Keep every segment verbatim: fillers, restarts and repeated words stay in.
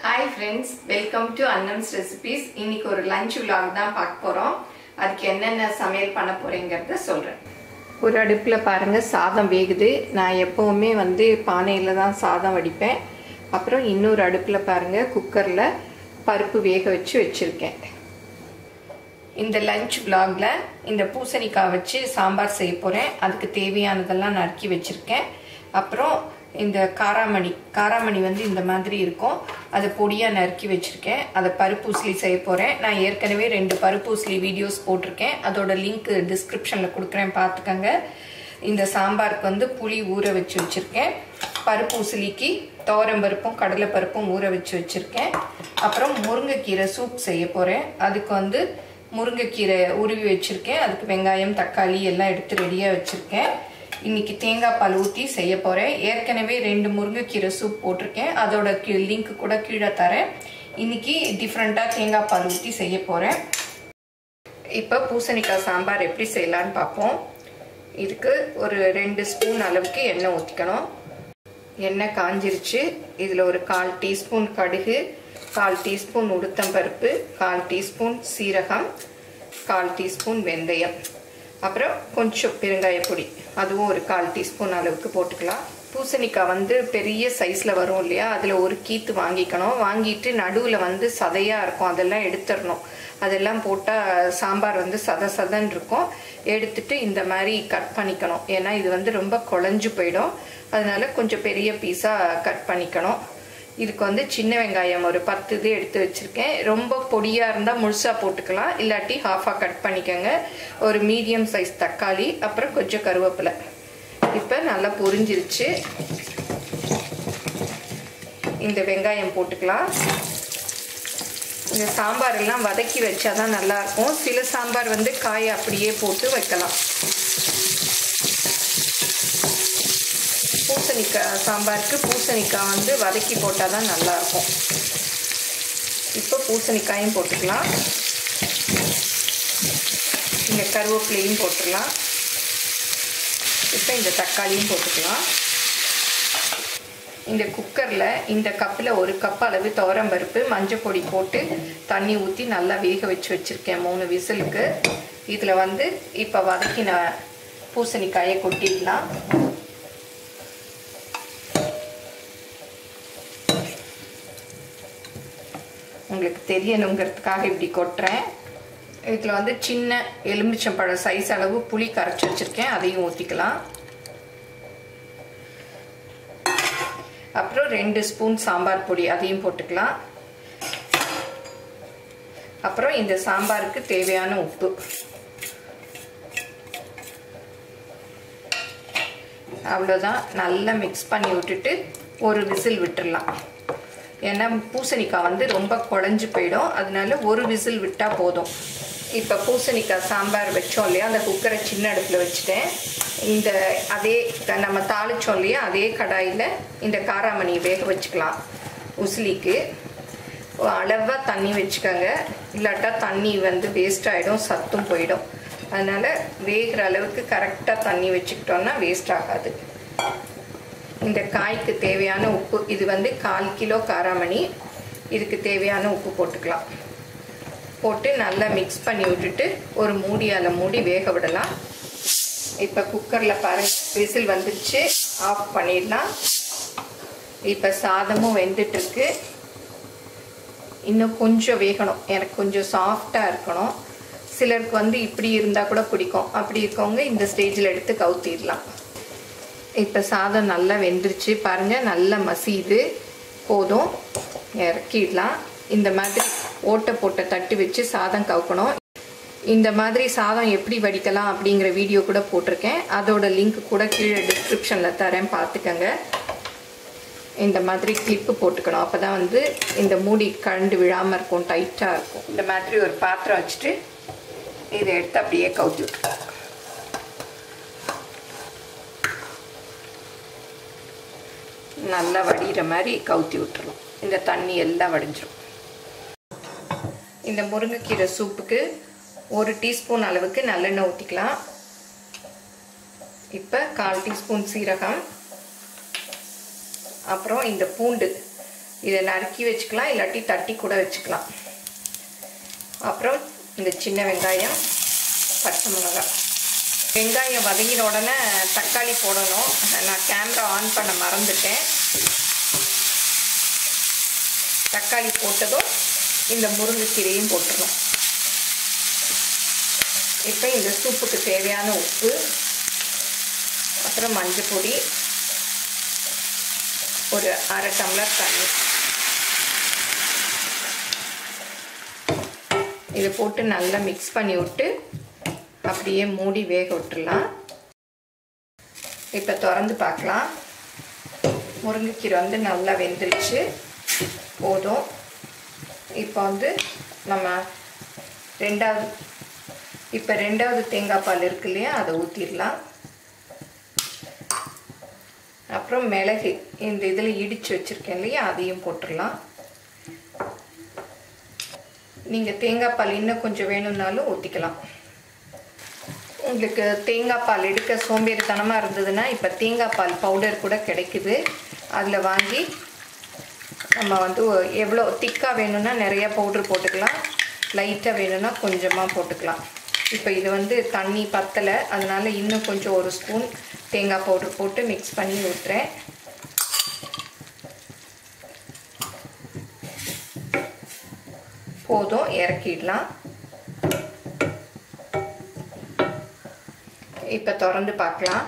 Hi friends, welcome to Annam's Recipes. இன்னைக்கு ஒரு lunch vlog தான் பார்க்க போறோம். அதுக்கு என்னென்ன சமையல் பண்ண போறேங்கறத சொல்றேன். ஒரு அடுப்புல பாருங்க சாதம் வேகுது. நான் எப்பவுமே வந்து பானையில தான் சாதம் வடிப்பேன். அப்புறம் இன்னொரு அடுப்புல பாருங்க குக்கர்ல பருப்பு வேக வச்சு வச்சிருக்கேன். இந்த லஞ்ச் vlogல இந்த பூசணிக்காய் வச்சு சாம்பார் செய்ய போறேன். அதுக்கு தேவையானதெல்லாம் நறுக்கி வச்சிருக்கேன். அப்புறம் இந்த காராமணி காராமணி வந்து இந்த மாதிரி இருக்கும். அதை பொடியா நறுக்கி வச்சிருக்கேன். அதை பருப்பூசலி செய்ய போறேன். நான் ஏற்கனவே ரெண்டு பருப்பூசலி வீடியோஸ் போட்டிருக்கேன். அதோட லிங்க் டிஸ்கிரிப்ஷன்ல கொடுக்குறேன், பார்த்துக்கங்க. இந்த சாம்பாருக்கு வந்து புளி ஊற வச்சு வச்சிருக்கேன். பருப்பூசலிக்கு துவரம் பருப்பும் கடலை பருப்பும் ஊற வச்சு வச்சிருக்கேன். அப்புறம் முருங்கைக்கீரை சூப் செய்ய போறேன். அதுக்கு வந்து முருங்கைக்கீரை உருவி வச்சிருக்கேன். அதுக்கு வெங்காயம் தக்காளி எல்லாம் எடுத்து ரெடியா வச்சிருக்கேன். இன்னைக்கு தேங்காய் பால் ஊற்றி செய்ய போறேன். ஏற்கனவே ரெண்டு முருங்கைக்கீரை சூப் போட்டிருக்கேன். அதோட லிங்க் கூட கீழே தரேன். இன்னைக்கு டிஃப்ரெண்டா தேங்காய் பால் ஊற்றி செய்ய போறேன். இப்போ பூசணிக்காய் சாம்பார் எப்படி செய்யலான்னு பார்ப்போம். இதுக்கு ஒரு ரெண்டு ஸ்பூன் அளவுக்கு எண்ணெய் ஊற்றிக்கணும். எண்ணெய் காஞ்சிருச்சு. இதில் ஒரு கால் டீஸ்பூன் கடுகு, கால் டீஸ்பூன் உளுத்தம்பருப்பு, கால் டீஸ்பூன் சீரகம், கால் டீஸ்பூன் வெந்தயம், அப்புறம் கொஞ்சம் பெருங்காய பொடி, அதுவும் ஒரு கால் டீஸ்பூன் அளவுக்கு போட்டுக்கலாம். பூசணிக்காய் வந்து பெரிய சைஸில் வரும் இல்லையா, அதில் ஒரு கீத்து வாங்கிக்கணும். வாங்கிட்டு நடுவில் வந்து சதையாக இருக்கும், அதெல்லாம் எடுத்துடணும். அதெல்லாம் போட்டால் சாம்பார் வந்து சத சதன்னு இருக்கும். எடுத்துட்டு இந்த மாதிரி கட் பண்ணிக்கணும். ஏன்னா இது வந்து ரொம்ப குழஞ்சு போயிடும். அதனால கொஞ்சம் பெரிய பீஸாக கட் பண்ணிக்கணும். இதுக்கு வந்து சின்ன வெங்காயம் ஒரு பத்து இது எடுத்து வச்சிருக்கேன். ரொம்ப பொடியாக இருந்தால் முழுசாக போட்டுக்கலாம், இல்லாட்டி ஹாஃபாக கட் பண்ணிக்கோங்க. ஒரு மீடியம் சைஸ் தக்காளி, அப்புறம் கொஞ்சம் கருவேப்பிலை. இப்போ நல்லா பொரிஞ்சிருச்சு. இந்த வெங்காயம் போட்டுக்கலாம். இந்த சாம்பார் எல்லாம் வதக்கி வச்சாதான் நல்லா இருக்கும். சில சாம்பார் வந்து காயை அப்படியே போட்டு வைக்கலாம். பூசணிக்காய் சாம்பாருக்கு பூசணிக்காய் வந்து வதக்கி போட்டால் தான் நல்லாயிருக்கும். இப்போ பூசணிக்காயும் போட்டுக்கலாம். இந்த கருவேப்பிலையும் போட்டுக்கலாம். இப்போ இந்த தக்காளியும் போட்டுக்கலாம். இந்த குக்கரில் இந்த கப்பில் ஒரு கப் அளவு துவரம் பருப்பு மஞ்சள் பொடி போட்டு தண்ணி ஊற்றி நல்லா வேக வச்சு வச்சுருக்கேன் மூணு விசிலுக்கு. இதில் வந்து இப்போ வதக்கின பூசணிக்காயை கொட்டிடலாம். உங்களுக்கு தெரியணுங்கிறதுக்காக இப்படி கொட்டுறேன். இதில் வந்து சின்ன எலுமிச்சம்பழம் சைஸ் அளவு புளி கரைச்சி வச்சுருக்கேன், அதையும் ஊற்றிக்கலாம். அப்புறம் ரெண்டு ஸ்பூன் சாம்பார் பொடி, அதையும் போட்டுக்கலாம். அப்புறம் இந்த சாம்பாருக்கு தேவையான உப்பு. அவ்வளோதான். நல்லா மிக்ஸ் பண்ணி விட்டுட்டு ஒரு விசில் விட்டுடலாம். ஏன்னா பூசணிக்காய் வந்து ரொம்ப குழஞ்சு போயிடும். அதனால ஒரு விசில் விட்டால் போதும். இப்போ பூசணிக்காய் சாம்பார் வச்சோம் இல்லையா, அந்த குக்கரை சின்ன அடுப்பில் வச்சுட்டேன். இந்த அதே நம்ம தாளித்தோம் இல்லையா, அதே கடாயில் இந்த காராமணி வேக வச்சுக்கலாம். உசிலிக்கு அளவாக தண்ணி வச்சுக்கோங்க, இல்லாட்டா தண்ணி வந்து வேஸ்ட் ஆகிடும், சத்தும் போயிடும். அதனால் வேகிற அளவுக்கு கரெக்டாக தண்ணி வச்சுக்கிட்டோன்னா வேஸ்ட் ஆகாது. இந்த காய்க்கு தேவையான உப்பு, இது வந்து கால் கிலோ காராமணி, இதுக்கு தேவையான உப்பு போட்டுக்கலாம். போட்டு நல்லா மிக்ஸ் பண்ணி விட்டுட்டு ஒரு மூடியால் மூடி வேக விடலாம். இப்போ குக்கரில் பாருங்கள் விசில் வந்துடுச்சு, ஆஃப் பண்ணிடலாம். இப்போ சாதமும் வெந்துட்டுருக்கு. இன்னும் கொஞ்சம் வேகணும், எனக்கு கொஞ்சம் சாஃப்டாக இருக்கணும். சிலருக்கு வந்து இப்படி இருந்தால் கூட பிடிக்கும். அப்படி இருக்கவங்க இந்த ஸ்டேஜில் எடுத்து கவுத்திடலாம். இப்போ சாதம் நல்லா வெந்துருச்சு பாருங்கள், நல்லா மசியுது. போதும், இறக்கிடலாம். இந்த மாதிரி ஓட்டை போட்ட தட்டு வச்சு சாதம் கவுக்கணும். இந்த மாதிரி சாதம் எப்படி வடிக்கலாம் அப்படிங்கிற வீடியோ கூட போட்டிருக்கேன். அதோட லிங்க் கூட கீழே டிஸ்கிரிப்ஷனில் தரேன், பார்த்துக்கங்க. இந்த மாதிரி கிளிப்பு போட்டுக்கணும், அப்போ தான் வந்து இந்த மூடி கழண்டு விழாமல் இருக்கும், டைட்டாக இருக்கும். இந்த மாதிரி ஒரு பாத்திரம் வச்சுட்டு இதை எடுத்து அப்படியே கவுத்தி விட்டுருக்கோம். நல்லா வடிகிற மாதிரி கவுத்தி விட்டுறணும். இந்த தண்ணி எல்லாம் வடிஞ்சிடும். இந்த முருங்கைக்கீரை சூப்புக்கு ஒரு டீஸ்பூன் அளவுக்கு நல்லெண்ணெய் ஊற்றிக்கலாம். இப்போ கால் டீஸ்பூன் சீரகம், அப்புறம் இந்த பூண்டு இதை நறுக்கி வச்சுக்கலாம், இல்லாட்டி தட்டி கூட வச்சுக்கலாம். அப்புறம் இந்த சின்ன வெங்காயம், பச்சை மிளகாய். வெங்காயம் வதங்கின உடனே தக்காளி போடணும். நான் கேமரா ஆன் பண்ண மறந்துட்டேன். தக்காளி போட்டதும் இந்த முருங்கைக்கீரையும் போட்டுடணும். இப்போ இந்த சூப்புக்கு தேவையான உப்பு, அப்புறம் மஞ்சள் பொடி, ஒரு அரை டம்ளர் தண்ணி இதை போட்டு நல்லா மிக்ஸ் பண்ணி விட்டு அப்படியே மூடி வேக விட்டுடலாம். இப்போ திறந்து பார்க்கலாம். முருங்கைக்கீரை வந்து நல்லா வெந்துருச்சு, போதும். இப்போ வந்து நம்ம ரெண்டாவது இப்போ ரெண்டாவது தேங்காய் பால் இருக்கு இல்லையா, அதை ஊற்றிடலாம். அப்புறம் மிளகு இந்த இதில் இடித்து வச்சுருக்கேன் இல்லையா, அதையும் போட்டுடலாம். நீங்கள் தேங்காய் பால் இன்னும் கொஞ்சம் வேணும்னாலும் ஊற்றிக்கலாம். உங்களுக்கு தேங்காய் பால் எடுக்க சோம்பேறித்தனமாக இருந்ததுன்னா இப்போ தேங்காய் பால் பவுடர் கூட கிடைக்குது. அதில் வாங்கி நம்ம வந்து எவ்வளோ திக்காக வேணும்னா நிறையா பவுட்ரு போட்டுக்கலாம், லைட்டாக வேணும்னா கொஞ்சமாக போட்டுக்கலாம். இப்போ இது வந்து தண்ணி பத்தலை, அதனால் இன்னும் கொஞ்சம் ஒரு ஸ்பூன் தேங்காய் பவுட்ரு போட்டு மிக்ஸ் பண்ணி ஊற்றுறேன். போதும், இறக்கிடலாம். இப்போ திறந்து பார்க்கலாம்.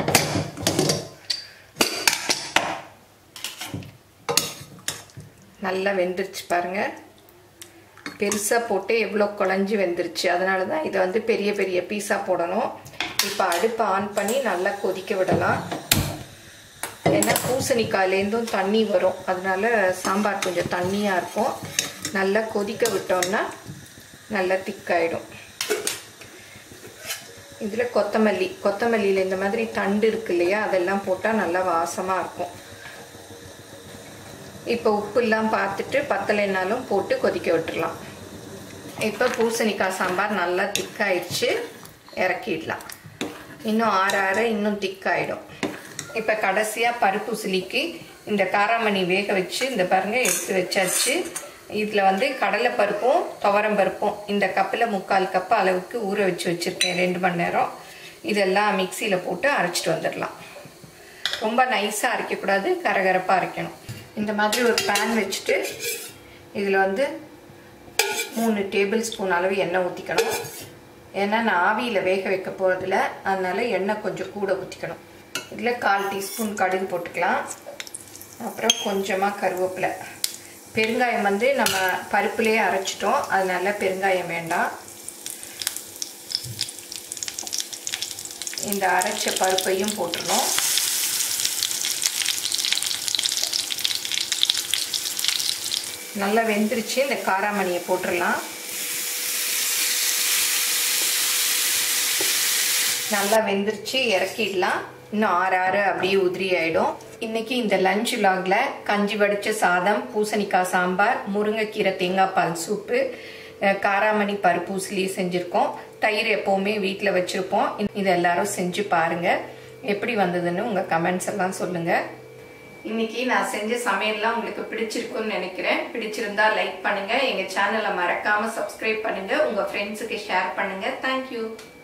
நல்லா வெந்துருச்சு பாருங்கள். பெருசாக போட்டு எவ்வளோ குழஞ்சி வெந்துருச்சு. அதனால தான் இதை வந்து பெரிய பெரிய பீஸாக போடணும். இப்போ அடுப்பை ஆன் பண்ணி நல்லா கொதிக்க விடலாம். ஏன்னா பூசணிக்காயிலேருந்தும் தண்ணி வரும், அதனால சாம்பார் கொஞ்சம் தண்ணியாக இருக்கும். நல்லா கொதிக்க விட்டோம்னா நல்லா திக்காயிடும். இதில் கொத்தமல்லி கொத்தமல்லியில் இந்த மாதிரி தண்டு இருக்கு இல்லையா, அதெல்லாம் போட்டால் நல்லா வாசமாக இருக்கும். இப்போ உப்புலாம் பார்த்துட்டு பத்தலைனாலும் போட்டு கொதிக்க விட்டுடலாம். இப்போ பூசணிக்காய் சாம்பார் நல்லா திக்காயிடுச்சு, இறக்கிடலாம். இன்னும் ஆற ஆற இன்னும் திக்காயிடும். இப்போ கடைசியாக பருப்பு சிலிக்கு இந்த காராமணி வேக வச்சு இந்த பாருங்க எடுத்து வச்சாச்சு. இதில் வந்து கடலை பருப்பும் துவரம் பருப்பும் இந்த கப்பில் முக்கால் கப்பு அளவுக்கு ஊற வச்சு வச்சுருக்கேன் ரெண்டு மணி நேரம். இதெல்லாம் மிக்சியில் போட்டு அரைச்சிட்டு வந்துடலாம். ரொம்ப நைஸாக அரைக்கக்கூடாது, கரகரப்பாக அரைக்கணும். இந்த மாதிரி ஒரு பேன் வச்சுட்டு இதில் வந்து மூணு டேபிள் ஸ்பூன் அளவு எண்ணெய் ஊற்றிக்கணும். ஏன்னா நான் ஆவியில் வேக வைக்க போகிறதில்ல, அதனால் எண்ணெய் கொஞ்சம் கூட ஊற்றிக்கணும். இதில் கால் டீஸ்பூன் கடுகு போட்டுக்கலாம். அப்புறம் கொஞ்சமாக கருவேப்பிலை. பெருங்காயம் வந்து நம்ம பருப்புலேயே அரைச்சிட்டோம், அதனால பெருங்காயம் வேண்டாம். இந்த அரைச்ச பருப்பையும் போட்டுடணும். நல்லா வெந்துருச்சு. இந்த காராமணியை போட்டுடலாம். நல்லா வெந்துருச்சு, இறக்கிடலாம். இன்னும் ஆறு ஆறு அப்படியே உதிரி ஆகிடும். இன்றைக்கி இந்த லஞ்ச் லாகில் கஞ்சி வடித்த சாதம், பூசணிக்காய் சாம்பார், முருங்கைக்கீரை தேங்காய் பால் சூப்பு, காராமணி பருப்பு உசிலி செஞ்சுருக்கோம். தயிர் எப்போவுமே வீட்டில் வச்சுருப்போம். இது எல்லாரும் செஞ்சு பாருங்கள். எப்படி வந்ததுன்னு உங்கள் கமெண்ட்ஸ் எல்லாம் சொல்லுங்கள். இன்னைக்கு நான் செஞ்ச சமையல்லாம் உங்களுக்கு பிடிச்சிருக்குன்னு நினைக்கிறேன். பிடிச்சிருந்தா லைக் பண்ணுங்கள், எங்கள் சேனலை மறக்காமல் சப்ஸ்கிரைப் பண்ணுங்கள், உங்கள் ஃப்ரெண்ட்ஸுக்கு ஷேர் பண்ணுங்கள். தேங்க்யூ.